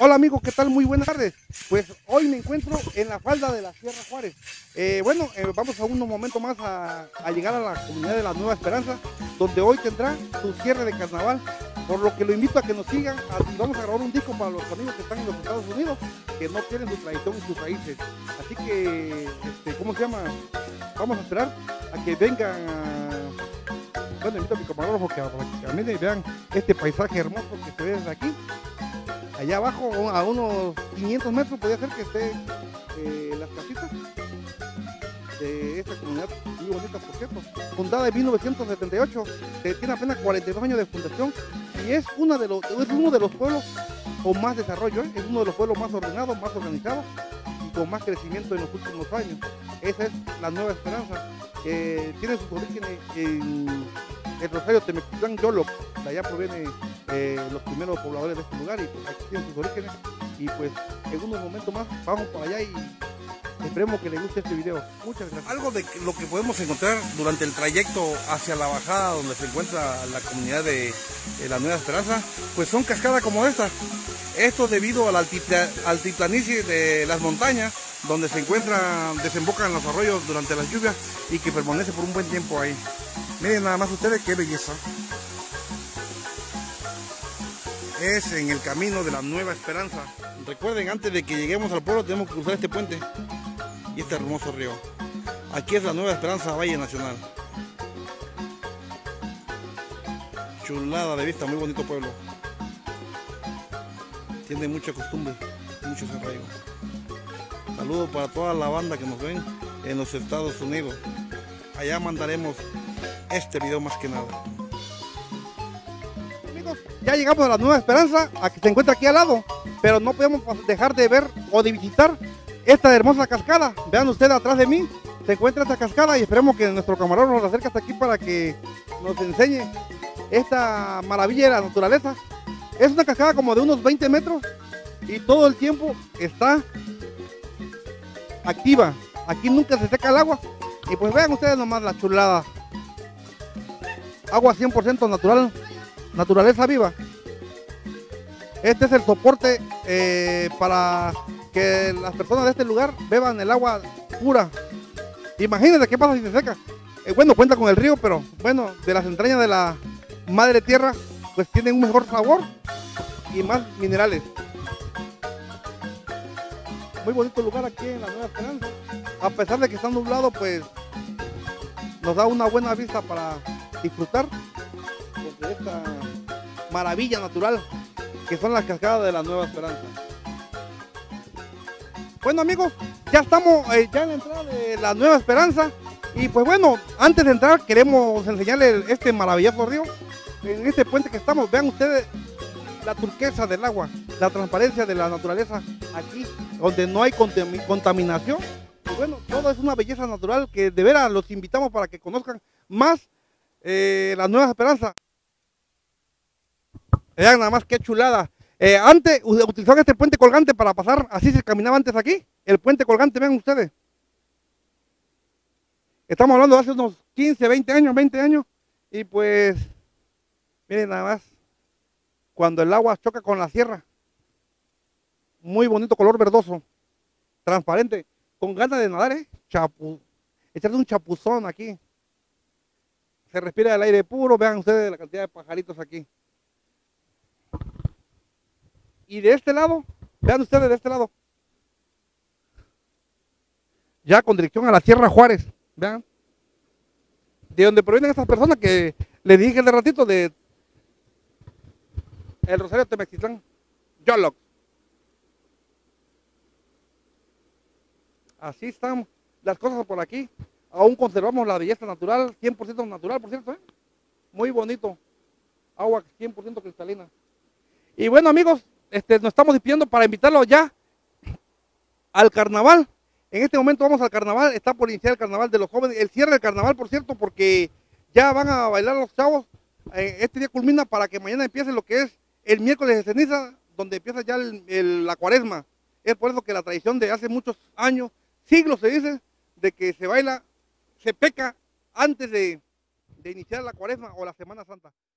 Hola amigos, ¿qué tal? Muy buenas tardes. Pues hoy me encuentro en la falda de la Sierra Juárez. Vamos a unos momentos más a llegar a la comunidad de la Nueva Esperanza, donde hoy tendrá su cierre de carnaval. Por lo que lo invito a que nos sigan. Vamos a grabar un disco para los amigos que están en los Estados Unidos, que no tienen su tradición y sus raíces. Así que, ¿cómo se llama? Vamos a esperar a que vengan Bueno, invito a mi camarógrafo para que caminen y vean este paisaje hermoso que se ve desde aquí. Allá abajo, a unos 500 metros, podría ser que esté las casitas de esta comunidad muy bonita, por cierto. Fundada en 1978, tiene apenas 42 años de fundación y es uno de los pueblos con más desarrollo, es uno de los pueblos más ordenados, más organizados y con más crecimiento en los últimos años. Esa es la Nueva Esperanza. Tiene sus orígenes en el Rosario Temectitlán Yolo. De allá provienen los primeros pobladores de este lugar y pues aquí tienen sus orígenes. Y pues en unos momentos más vamos para allá y esperemos que les guste este video. Muchas gracias. Algo de lo que podemos encontrar durante el trayecto hacia la bajada donde se encuentra la comunidad de la Nueva Esperanza, pues son cascadas como esta. Esto debido a la altiplanicie de las montañas, donde desembocan los arroyos durante las lluvias y que permanece por un buen tiempo ahí. Miren nada más ustedes qué belleza. Es en el camino de la Nueva Esperanza. Recuerden, antes de que lleguemos al pueblo tenemos que cruzar este puente y este hermoso río. Aquí es la Nueva Esperanza Valle Nacional. Chulada de vista, muy bonito pueblo. Tiene mucha costumbre, muchos arraigos. Saludos para toda la banda que nos ven en los Estados Unidos. Allá mandaremos este video más que nada. Amigos, ya llegamos a la Nueva Esperanza, a que se encuentra aquí al lado, pero no podemos dejar de ver o de visitar esta hermosa cascada. Vean ustedes atrás de mí, se encuentra esta cascada y esperemos que nuestro camarógrafo nos acerque hasta aquí para que nos enseñe esta maravilla de la naturaleza. Es una cascada como de unos 20 metros y todo el tiempo está activa. Aquí nunca se seca el agua. Y pues vean ustedes nomás la chulada. Agua 100% natural, naturaleza viva. Este es el soporte para que las personas de este lugar beban el agua pura. Imagínense qué pasa si se seca. Bueno, cuenta con el río, pero bueno, de las entrañas de la madre tierra, pues tienen un mejor sabor y más minerales. Muy bonito lugar aquí en la Nueva Esperanza. A pesar de que está nublado, pues nos da una buena vista para disfrutar de esta maravilla natural que son las cascadas de la Nueva Esperanza. Bueno amigos, ya estamos ya en la entrada de la Nueva Esperanza y pues bueno, antes de entrar queremos enseñarles este maravilloso río. En este puente que estamos, vean ustedes la turquesa del agua, la transparencia de la naturaleza aquí, donde no hay contaminación. Y bueno, todo es una belleza natural que de veras los invitamos para que conozcan más la Nueva Esperanza. Vean nada más qué chulada. Antes utilizaban este puente colgante para pasar, así se caminaba antes aquí. El puente colgante, vean ustedes. Estamos hablando de hace unos 15, 20 años. Y pues, miren nada más, cuando el agua choca con la sierra. Muy bonito color verdoso, transparente, con ganas de nadar, echarse un chapuzón aquí. Se respira el aire puro, vean ustedes la cantidad de pajaritos aquí. Y de este lado, vean ustedes de este lado, ya con dirección a la Sierra Juárez, vean, de donde provienen estas personas que les dije hace ratito, de el Rosario Temectitlán Yolo. Así están las cosas por aquí. Aún conservamos la belleza natural, 100% natural, por cierto, muy bonito. Agua 100% cristalina. Y bueno amigos, nos estamos despidiendo para invitarlos ya al carnaval. En este momento vamos al carnaval, está por iniciar el carnaval de los jóvenes, el cierre del carnaval, por cierto, porque ya van a bailar los chavos. Este día culmina para que mañana empiece lo que es el miércoles de ceniza, donde empieza ya la cuaresma. Es por eso que la tradición de hace muchos años, siglos se dice, de que se baila, se peca antes de iniciar la cuaresma o la Semana Santa.